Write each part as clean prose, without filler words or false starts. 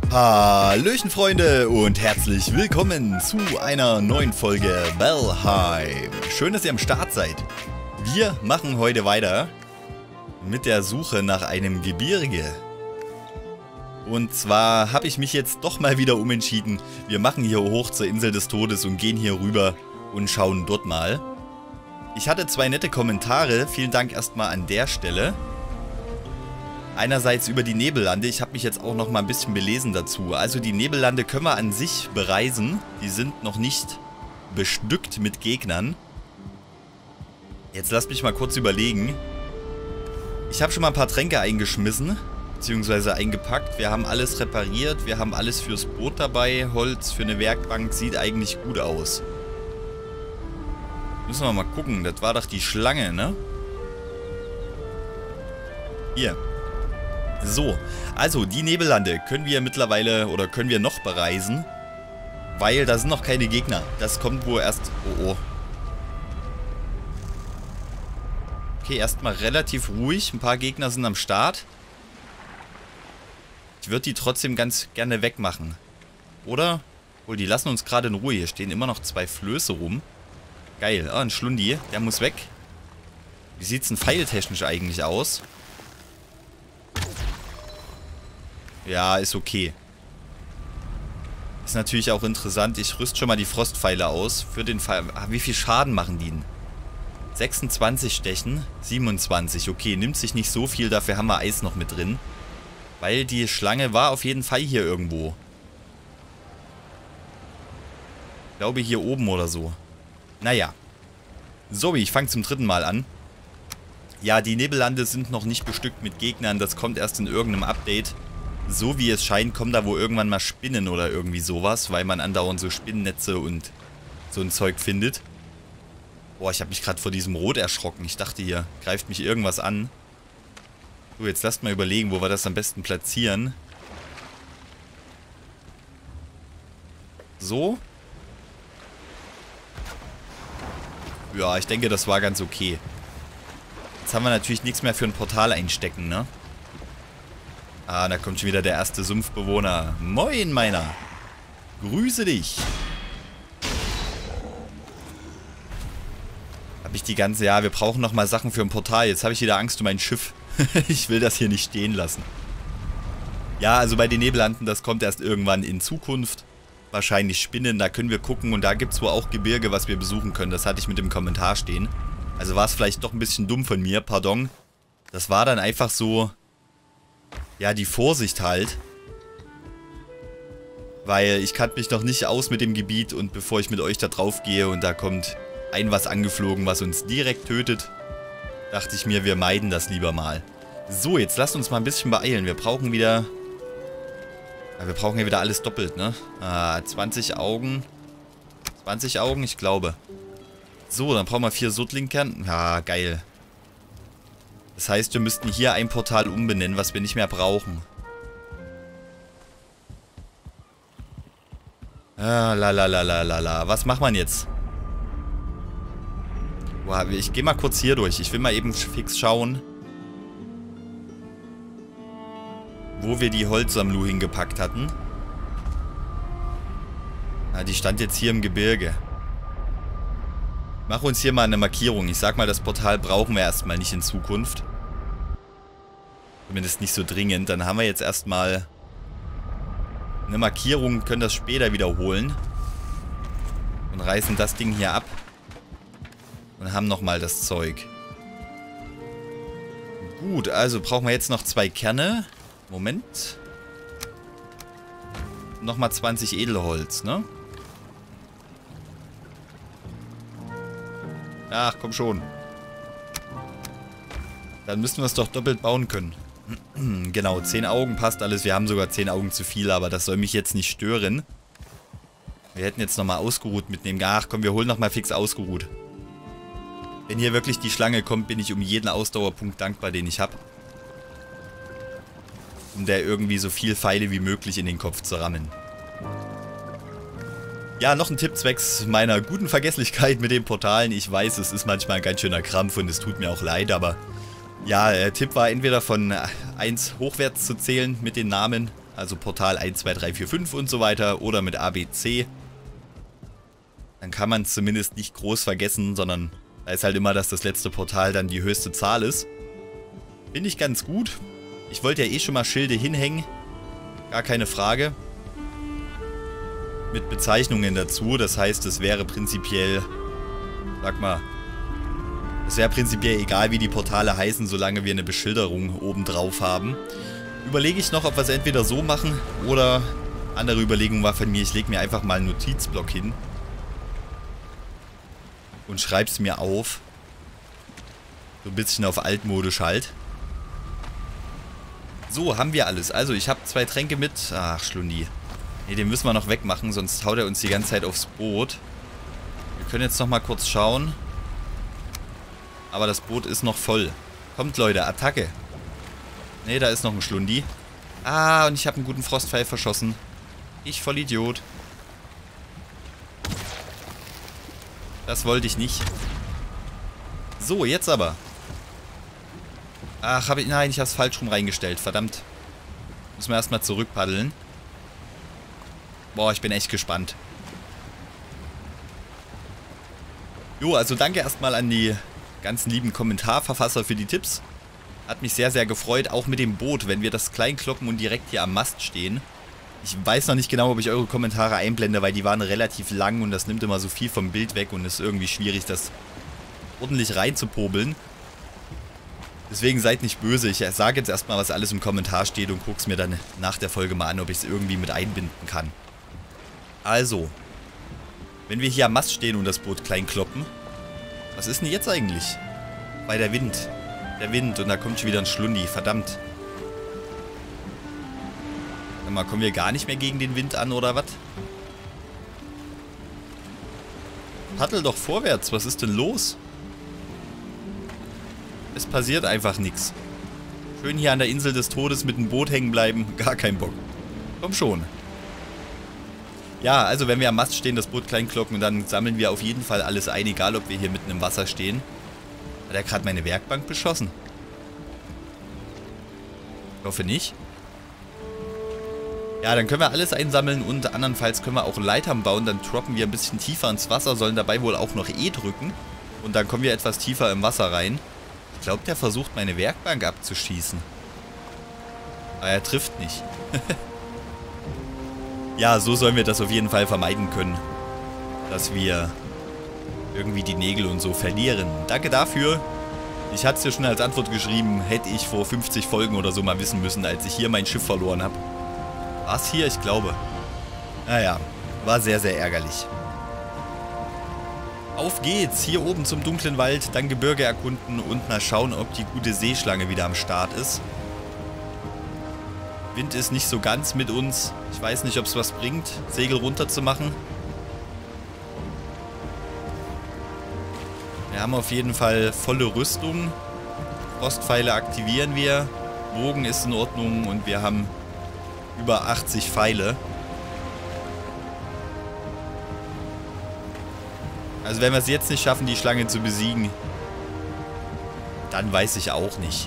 Hallöchen Freunde und herzlich willkommen zu einer neuen Folge Valheim. Schön, dass ihr am Start seid. Wir machen heute weiter mit der Suche nach einem Gebirge. Und zwar habe ich mich jetzt doch mal wieder umentschieden. Wir machen hier hoch zur Insel des Todes und gehen hier rüber und schauen dort mal. Ich hatte zwei nette Kommentare, vielen Dank erstmal an der Stelle. Einerseits über die Nebellande, ich habe mich jetzt auch noch mal ein bisschen belesen dazu. Also die Nebellande können wir an sich bereisen, die sind noch nicht bestückt mit Gegnern. Jetzt lasst mich mal kurz überlegen. Ich habe schon mal ein paar Tränke eingeschmissen, beziehungsweise eingepackt. Wir haben alles repariert, wir haben alles fürs Boot dabei. Holz für eine Werkbank sieht eigentlich gut aus. Müssen wir mal gucken, das war doch die Schlange, ne? Hier. So, also die Nebellande können wir mittlerweile oder können wir noch bereisen, weil da sind noch keine Gegner. Das kommt wohl erst... Oh. Okay, erstmal relativ ruhig. Ein paar Gegner sind am Start. Ich würde die trotzdem ganz gerne wegmachen. Oder? Obwohl, die lassen uns gerade in Ruhe. Hier stehen immer noch zwei Flöße rum. Geil. Ah, ein Schlundi. Der muss weg. Wie sieht es denn pfeiltechnisch eigentlich aus? Ja, ist okay. Ist natürlich auch interessant. Ich rüste schon mal die Frostpfeile aus. Für den Fall. Wie viel Schaden machen die denn? 26 Stechen. 27. Okay, nimmt sich nicht so viel. Dafür haben wir Eis noch mit drin. Weil die Schlange war auf jeden Fall hier irgendwo. Ich glaube hier oben oder so. Naja. So, ich fange zum dritten Mal an. Ja, die Nebellande sind noch nicht bestückt mit Gegnern. Das kommt erst in irgendeinem Update. So wie es scheint, kommen da wohl irgendwann mal Spinnen oder irgendwie sowas, weil man andauernd so Spinnennetze und so ein Zeug findet. Boah, ich habe mich gerade vor diesem Rot erschrocken. Ich dachte, hier greift mich irgendwas an. So, jetzt lasst mal überlegen, wo wir das am besten platzieren. So. Ja, ich denke, das war ganz okay. Jetzt haben wir natürlich nichts mehr für ein Portal einstecken, ne? Ah, da kommt schon wieder der erste Sumpfbewohner. Moin, meiner. Grüße dich. Hab ich die ganze... Ja, wir brauchen nochmal Sachen für ein Portal. Jetzt habe ich wieder Angst um mein Schiff. Ich will das hier nicht stehen lassen. Ja, also bei den Nebellanden, das kommt erst irgendwann in Zukunft. Wahrscheinlich Spinnen, da können wir gucken. Und da gibt es wohl auch Gebirge, was wir besuchen können. Das hatte ich mit dem Kommentar stehen. Also war es vielleicht doch ein bisschen dumm von mir, pardon. Das war dann einfach so... Ja, die Vorsicht halt. Weil ich kannte mich noch nicht aus mit dem Gebiet und bevor ich mit euch da drauf gehe und da kommt ein was angeflogen, was uns direkt tötet, dachte ich mir, wir meiden das lieber mal. So, jetzt lasst uns mal ein bisschen beeilen. Wir brauchen wieder... Ja, wir brauchen ja wieder alles doppelt, ne? 20 Augen. 20 Augen, ich glaube. So, dann brauchen wir 4 Sodlingkern. Ja, geil. Das heißt, wir müssten hier ein Portal umbenennen, was wir nicht mehr brauchen. Lalalala. Was macht man jetzt? Boah, ich gehe mal kurz hier durch. Ich will mal eben fix schauen, wo wir die Holzsammlung hingepackt hatten. Ah, die stand jetzt hier im Gebirge. Mach uns hier mal eine Markierung. Ich sag mal, das Portal brauchen wir erstmal nicht in Zukunft. Zumindest nicht so dringend. Dann haben wir jetzt erstmal eine Markierung, können das später wiederholen. Und reißen das Ding hier ab. Und haben nochmal das Zeug. Gut, also brauchen wir jetzt noch 2 Kerne. Moment. Nochmal 20 Edelholz, ne? Ach, komm schon. Dann müssen wir es doch doppelt bauen können. Genau, 10 Augen passt alles. Wir haben sogar 10 Augen zu viel, aber das soll mich jetzt nicht stören. Wir hätten jetzt nochmal ausgeruht mitnehmen. Ach komm, wir holen nochmal fix ausgeruht. Wenn hier wirklich die Schlange kommt, bin ich um jeden Ausdauerpunkt dankbar, den ich habe. Um der irgendwie so viel Pfeile wie möglich in den Kopf zu rammen. Ja, noch ein Tipp zwecks meiner guten Vergesslichkeit mit den Portalen. Ich weiß, es ist manchmal ein ganz schöner Krampf und es tut mir auch leid, aber ja, der Tipp war entweder von 1 hochwärts zu zählen mit den Namen, also Portal 1, 2, 3, 4, 5 und so weiter, oder mit ABC, dann kann man es zumindest nicht groß vergessen, sondern da ist halt immer, dass das letzte Portal dann die höchste Zahl ist. Finde ich ganz gut. Ich wollte ja eh schon mal Schilde hinhängen, gar keine Frage. Mit Bezeichnungen dazu, das heißt, es wäre prinzipiell, sag mal, es wäre prinzipiell egal, wie die Portale heißen, solange wir eine Beschilderung oben drauf haben. Überlege ich noch, ob wir es entweder so machen oder andere Überlegung war von mir, ich lege mir einfach mal einen Notizblock hin und schreibe es mir auf. So ein bisschen auf altmodisch halt. So, haben wir alles. Also, ich habe 2 Tränke mit. Ach, Schlundi. Ne, den müssen wir noch wegmachen, sonst haut er uns die ganze Zeit aufs Boot. Wir können jetzt noch mal kurz schauen. Aber das Boot ist noch voll. Kommt, Leute, Attacke. Ne, da ist noch ein Schlundi. Ah, und ich habe einen guten Frostpfeil verschossen. Ich voll Idiot. Das wollte ich nicht. So, jetzt aber. Ach, nein, ich habe es falsch rum reingestellt. Verdammt. Müssen wir erstmal zurückpaddeln. Boah, ich bin echt gespannt. Jo, also danke erstmal an die ganzen lieben Kommentarverfasser für die Tipps. Hat mich sehr, sehr gefreut. Auch mit dem Boot, wenn wir das klein kloppen und direkt hier am Mast stehen. Ich weiß noch nicht genau, ob ich eure Kommentare einblende, weil die waren relativ lang und das nimmt immer so viel vom Bild weg und ist irgendwie schwierig, das ordentlich reinzupobeln. Deswegen seid nicht böse. Ich sage jetzt erstmal, was alles im Kommentar steht und gucke es mir dann nach der Folge mal an, ob ich es irgendwie mit einbinden kann. Also, wenn wir hier am Mast stehen und das Boot klein kloppen, was ist denn jetzt eigentlich? Bei der Wind. Der Wind und da kommt schon wieder ein Schlundi. Verdammt. Sag mal, kommen wir gar nicht mehr gegen den Wind an oder was? Paddel doch vorwärts. Was ist denn los? Es passiert einfach nichts. Schön hier an der Insel des Todes mit dem Boot hängen bleiben. Gar kein Bock. Komm schon. Ja, also wenn wir am Mast stehen, das Boot klein kloppen, dann sammeln wir auf jeden Fall alles ein, egal ob wir hier mitten im Wasser stehen. Hat er gerade meine Werkbank beschossen? Ich hoffe nicht. Ja, dann können wir alles einsammeln und andernfalls können wir auch Leitern bauen. Dann droppen wir ein bisschen tiefer ins Wasser, sollen dabei wohl auch noch E drücken. Und dann kommen wir etwas tiefer im Wasser rein. Ich glaube, der versucht meine Werkbank abzuschießen. Aber er trifft nicht. Ja, so sollen wir das auf jeden Fall vermeiden können. Dass wir irgendwie die Nägel und so verlieren. Danke dafür. Ich hatte es dir schon als Antwort geschrieben, hätte ich vor 50 Folgen oder so mal wissen müssen, als ich hier mein Schiff verloren habe. War es hier? Ich glaube. Naja, war sehr, sehr ärgerlich. Auf geht's, hier oben zum dunklen Wald, dann Gebirge erkunden und mal schauen, ob die gute Seeschlange wieder am Start ist. Wind ist nicht so ganz mit uns. Ich weiß nicht, ob es was bringt, Segel runter zu machen. Wir haben auf jeden Fall volle Rüstung. Frostpfeile aktivieren wir. Bogen ist in Ordnung und wir haben über 80 Pfeile. Also wenn wir es jetzt nicht schaffen, die Schlange zu besiegen, dann weiß ich auch nicht.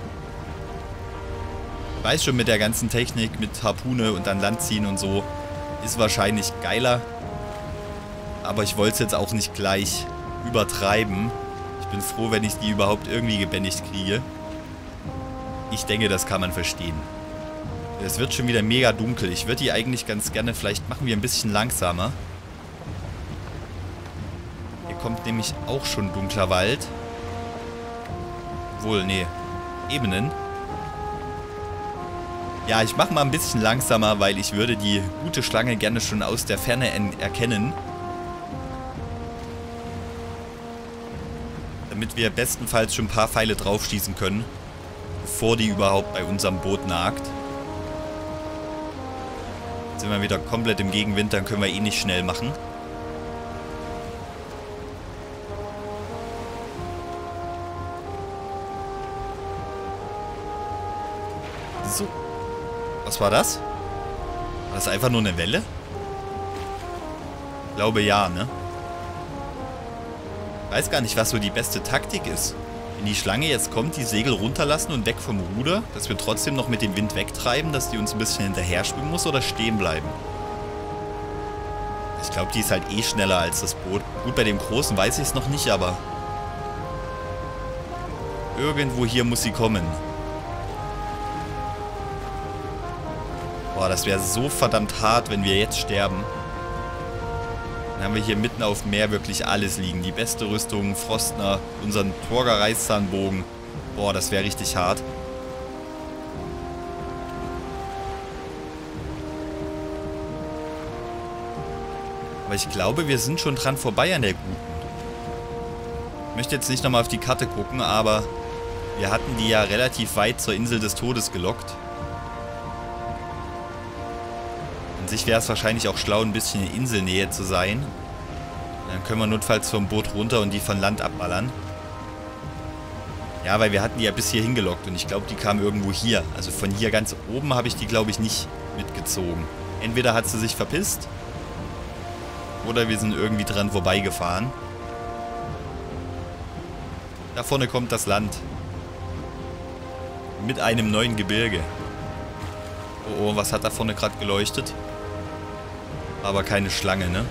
Ich weiß schon, mit der ganzen Technik, mit Harpune und dann Land ziehen und so, ist wahrscheinlich geiler. Aber ich wollte es jetzt auch nicht gleich übertreiben. Ich bin froh, wenn ich die überhaupt irgendwie gebändigt kriege. Ich denke, das kann man verstehen. Es wird schon wieder mega dunkel. Ich würde die eigentlich ganz gerne, vielleicht machen wir ein bisschen langsamer. Hier kommt nämlich auch schon dunkler Wald. Obwohl, nee. Ebenen. Ja, ich mache mal ein bisschen langsamer, weil ich würde die gute Schlange gerne schon aus der Ferne erkennen. Damit wir bestenfalls schon ein paar Pfeile draufschießen können, bevor die überhaupt bei unserem Boot nagt. Jetzt sind wir wieder komplett im Gegenwind, dann können wir eh nicht schnell machen. So. Was war das? War das einfach nur eine Welle? Ich glaube ja, ne? Ich weiß gar nicht, was so die beste Taktik ist. Wenn die Schlange jetzt kommt, die Segel runterlassen und weg vom Ruder, dass wir trotzdem noch mit dem Wind wegtreiben, dass die uns ein bisschen hinterher schwimmen muss oder stehen bleiben. Ich glaube, die ist halt eh schneller als das Boot. Gut, bei dem Großen weiß ich es noch nicht, aber irgendwo hier muss sie kommen. Boah, das wäre so verdammt hart, wenn wir jetzt sterben. Dann haben wir hier mitten auf dem Meer wirklich alles liegen. Die beste Rüstung, Frostner, unseren Torger-Reißzahnbogen. Boah, das wäre richtig hart. Aber ich glaube, wir sind schon dran vorbei an der Guten. Ich möchte jetzt nicht nochmal auf die Karte gucken, aber wir hatten die ja relativ weit zur Insel des Todes gelockt. An sich wäre es wahrscheinlich auch schlau, ein bisschen in Inselnähe zu sein. Dann können wir notfalls vom Boot runter und die von Land abballern. Ja, weil wir hatten die ja bis hier hingelockt und ich glaube, die kam irgendwo hier. Also von hier ganz oben habe ich die, glaube ich, nicht mitgezogen. Entweder hat sie sich verpisst oder wir sind irgendwie dran vorbeigefahren. Da vorne kommt das Land. Mit einem neuen Gebirge. Oh, oh, was hat da vorne gerade geleuchtet? Aber keine Schlange, ne?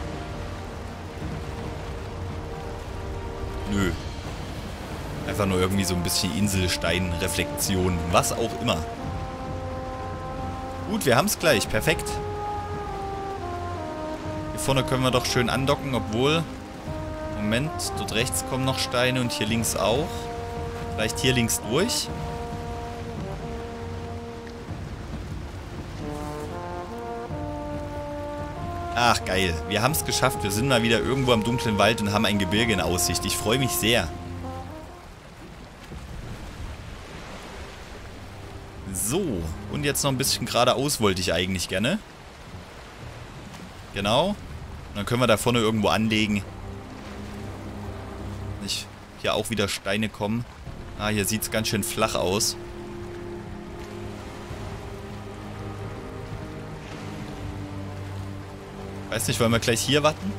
Nö. Einfach nur irgendwie so ein bisschen Inselsteinreflexion. Was auch immer. Gut, wir haben es gleich. Perfekt. Hier vorne können wir doch schön andocken, obwohl... Moment, dort rechts kommen noch Steine und hier links auch. Vielleicht hier links durch. Ach, geil. Wir haben es geschafft. Wir sind mal wieder irgendwo am dunklen Wald und haben ein Gebirge in Aussicht. Ich freue mich sehr. So. Und jetzt noch ein bisschen geradeaus wollte ich eigentlich gerne. Genau. Und dann können wir da vorne irgendwo anlegen. Nicht hier auch wieder Steine kommen. Ah, hier sieht es ganz schön flach aus. Weiß nicht, wollen wir gleich hier warten?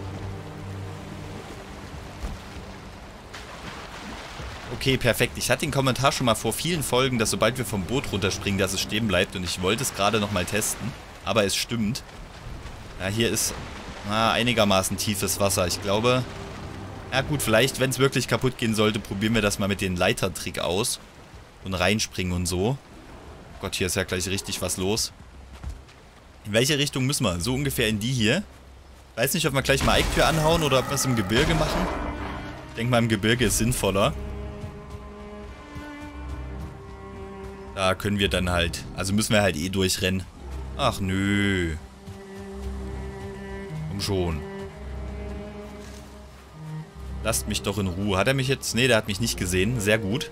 Okay, perfekt. Ich hatte den Kommentar schon mal vor vielen Folgen, dass sobald wir vom Boot runterspringen, dass es stehen bleibt. Und ich wollte es gerade nochmal testen. Aber es stimmt. Ja, hier ist einigermaßen tiefes Wasser. Ich glaube... Ja gut, vielleicht, wenn es wirklich kaputt gehen sollte, probieren wir das mal mit dem Leitertrick aus. Und reinspringen und so. Gott, hier ist ja gleich richtig was los. In welche Richtung müssen wir? So ungefähr in die hier. Weiß nicht, ob wir gleich mal Eiktür anhauen oder ob wir es im Gebirge machen. Ich denke mal, im Gebirge ist sinnvoller. Da können wir dann halt... Also müssen wir halt eh durchrennen. Ach nö. Komm schon. Lasst mich doch in Ruhe. Hat er mich jetzt... Nee, der hat mich nicht gesehen. Sehr gut.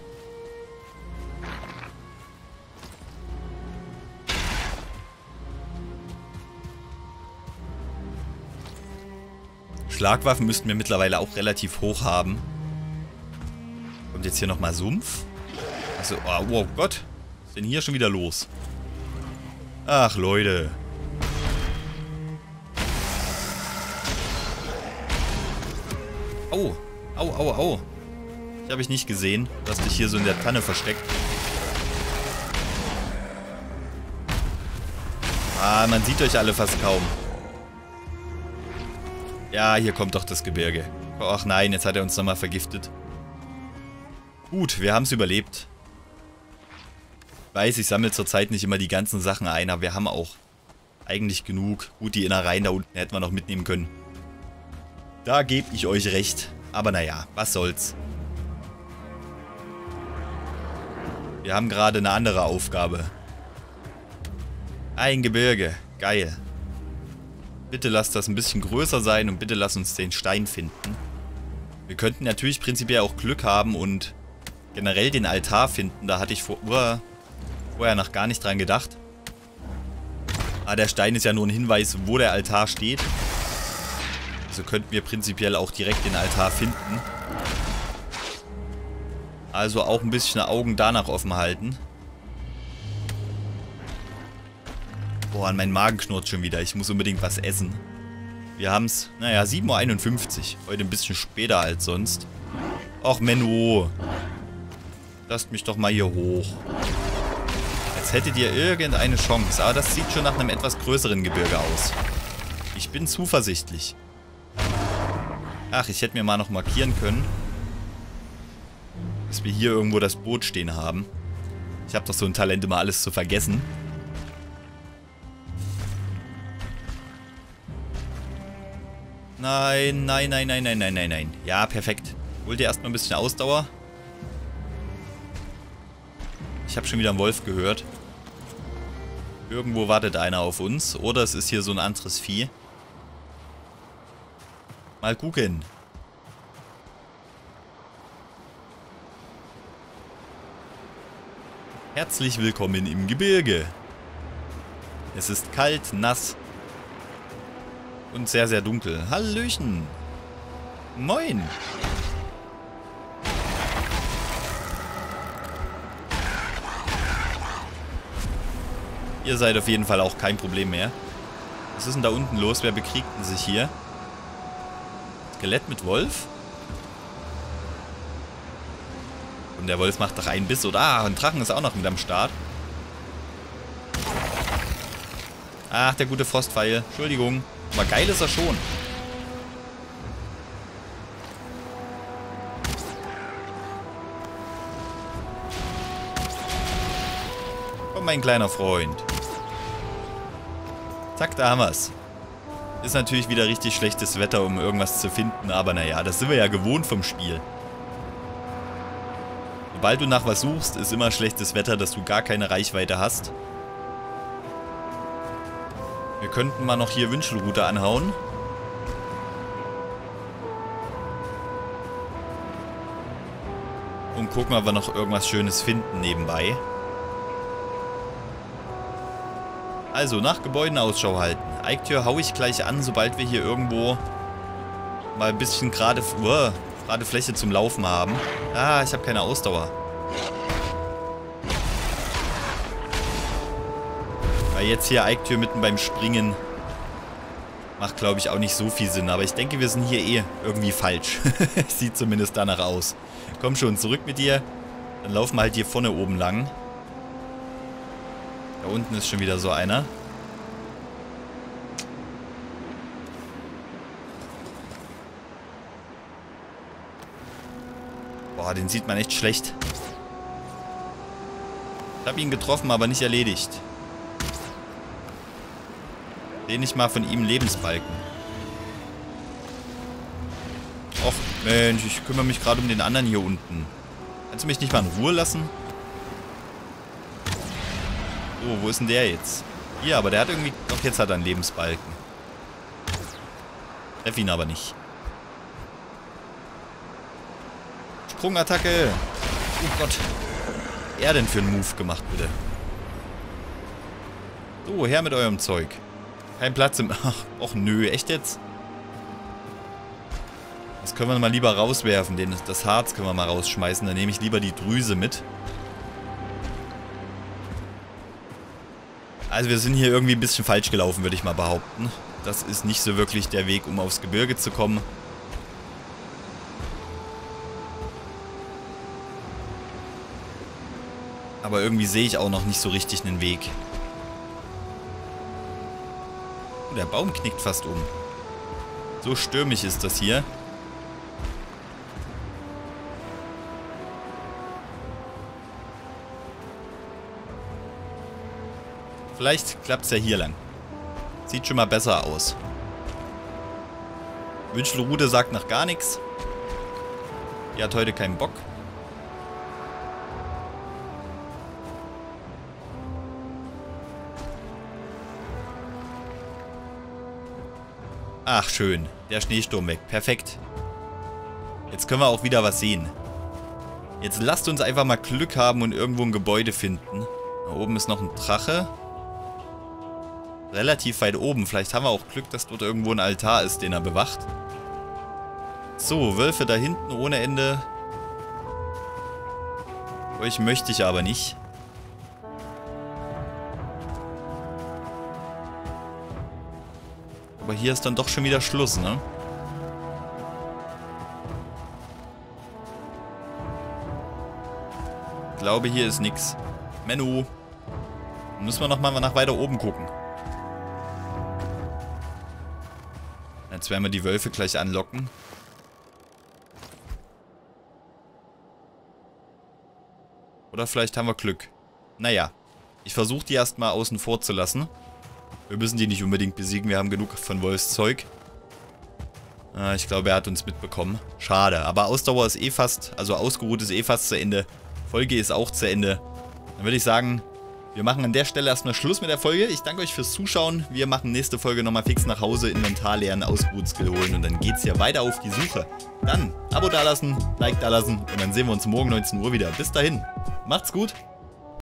Schlagwaffen müssten wir mittlerweile auch relativ hoch haben. Kommt jetzt hier nochmal Sumpf? Also, oh Gott. Was ist denn hier schon wieder los? Ach, Leute. Au. Au, au, au. Ich habe ich nicht gesehen. Du hast dich hier so in der Tanne versteckt. Ah, man sieht euch alle fast kaum. Ja, hier kommt doch das Gebirge. Ach nein, jetzt hat er uns nochmal vergiftet. Gut, wir haben es überlebt. Ich weiß, ich sammle zurzeit nicht immer die ganzen Sachen ein, aber wir haben auch eigentlich genug. Gut, die Innereien da unten hätten wir noch mitnehmen können. Da gebe ich euch recht. Aber naja, was soll's. Wir haben gerade eine andere Aufgabe. Ein Gebirge. Geil. Bitte lasst das ein bisschen größer sein und bitte lasst uns den Stein finden. Wir könnten natürlich prinzipiell auch Glück haben und generell den Altar finden. Da hatte ich vorher noch gar nicht dran gedacht. Ah, der Stein ist ja nur ein Hinweis, wo der Altar steht. Also könnten wir prinzipiell auch direkt den Altar finden. Also auch ein bisschen Augen danach offen halten. Boah, an meinen Magen knurrt schon wieder. Ich muss unbedingt was essen. Wir haben es, naja, 7:51 Uhr. Heute ein bisschen später als sonst. Och, Menno. Lasst mich doch mal hier hoch. Als hättet ihr irgendeine Chance. Aber das sieht schon nach einem etwas größeren Gebirge aus. Ich bin zuversichtlich. Ach, ich hätte mir mal noch markieren können, dass wir hier irgendwo das Boot stehen haben. Ich habe doch so ein Talent, immer alles zu vergessen. Nein, nein, nein, nein, nein, nein, nein, nein. Ja, perfekt. Hol dir erstmal ein bisschen Ausdauer. Ich habe schon wieder einen Wolf gehört. Irgendwo wartet einer auf uns. Oder es ist hier so ein anderes Vieh. Mal gucken. Herzlich willkommen im Gebirge. Es ist kalt, nass und sehr, sehr dunkel. Hallöchen. Moin. Ihr seid auf jeden Fall auch kein Problem mehr. Was ist denn da unten los? Wer bekriegt denn sich hier? Skelett mit Wolf? Und der Wolf macht doch einen Biss, oder? Ah, ein Drachen ist auch noch mit am Start. Ach, der gute Frostpfeil. Entschuldigung. Aber geil ist er schon. Komm, mein kleiner Freund. Zack, da haben wir's. Ist natürlich wieder richtig schlechtes Wetter, um irgendwas zu finden, aber naja, das sind wir ja gewohnt vom Spiel. Sobald du nach was suchst, ist immer schlechtes Wetter, dass du gar keine Reichweite hast. Wir könnten mal noch hier Wünschelrute anhauen. Und gucken, ob wir noch irgendwas Schönes finden nebenbei. Also, nach Gebäuden Ausschau halten. Eiktür hau ich gleich an, sobald wir hier irgendwo mal ein bisschen gerade Fläche zum Laufen haben. Ah, ich habe keine Ausdauer. Weil jetzt hier Eiktür mitten beim Springen macht, glaube ich, auch nicht so viel Sinn. Aber ich denke, wir sind hier eh irgendwie falsch. Sieht zumindest danach aus. Komm schon, zurück mit dir. Dann laufen wir halt hier vorne oben lang. Da unten ist schon wieder so einer. Boah, den sieht man echt schlecht. Ich habe ihn getroffen, aber nicht erledigt. Den ich mal von ihm Lebensbalken. Och, Mensch, ich kümmere mich gerade um den anderen hier unten. Kannst du mich nicht mal in Ruhe lassen? So, wo ist denn der jetzt? Hier, aber der hat irgendwie... Doch, jetzt hat er einen Lebensbalken. Treff ihn aber nicht. Sprungattacke! Oh Gott. Was hat er denn für einen Move gemacht, bitte? So, her mit eurem Zeug. Kein Platz im... Ach, och nö, echt jetzt? Das können wir mal lieber rauswerfen. Das Harz können wir mal rausschmeißen. Dann nehme ich lieber die Drüse mit. Also wir sind hier irgendwie ein bisschen falsch gelaufen, würde ich mal behaupten. Das ist nicht so wirklich der Weg, um aufs Gebirge zu kommen. Aber irgendwie sehe ich auch noch nicht so richtig einen Weg. Oh, der Baum knickt fast um. So stürmisch ist das hier. Vielleicht klappt es ja hier lang. Sieht schon mal besser aus. Wünschelrute sagt nach gar nichts. Die hat heute keinen Bock. Ach, schön. Der Schneesturm weg. Perfekt. Jetzt können wir auch wieder was sehen. Jetzt lasst uns einfach mal Glück haben und irgendwo ein Gebäude finden. Da oben ist noch ein Drache. Relativ weit oben. Vielleicht haben wir auch Glück, dass dort irgendwo ein Altar ist, den er bewacht. So, Wölfe da hinten ohne Ende. Euch möchte ich aber nicht. Aber hier ist dann doch schon wieder Schluss, ne? glaube, hier ist nix. Menno. Müssen wir nochmal nach weiter oben gucken. Jetzt werden wir die Wölfe gleich anlocken. Oder vielleicht haben wir Glück. Naja. Ich versuche die erstmal außen vor zu lassen. Wir müssen die nicht unbedingt besiegen. Wir haben genug von Wolfs Zeug. Ich glaube, er hat uns mitbekommen. Schade. Aber Ausdauer ist eh fast, also ausgeruht ist eh fast zu Ende. Folge ist auch zu Ende. Dann würde ich sagen, wir machen an der Stelle erstmal Schluss mit der Folge. Ich danke euch fürs Zuschauen. Wir machen nächste Folge nochmal fix nach Hause, Inventar leeren, Ausgeruht-Skill holen und dann geht's hier weiter auf die Suche. Dann Abo dalassen, Like dalassen und dann sehen wir uns morgen 19 Uhr wieder. Bis dahin, macht's gut!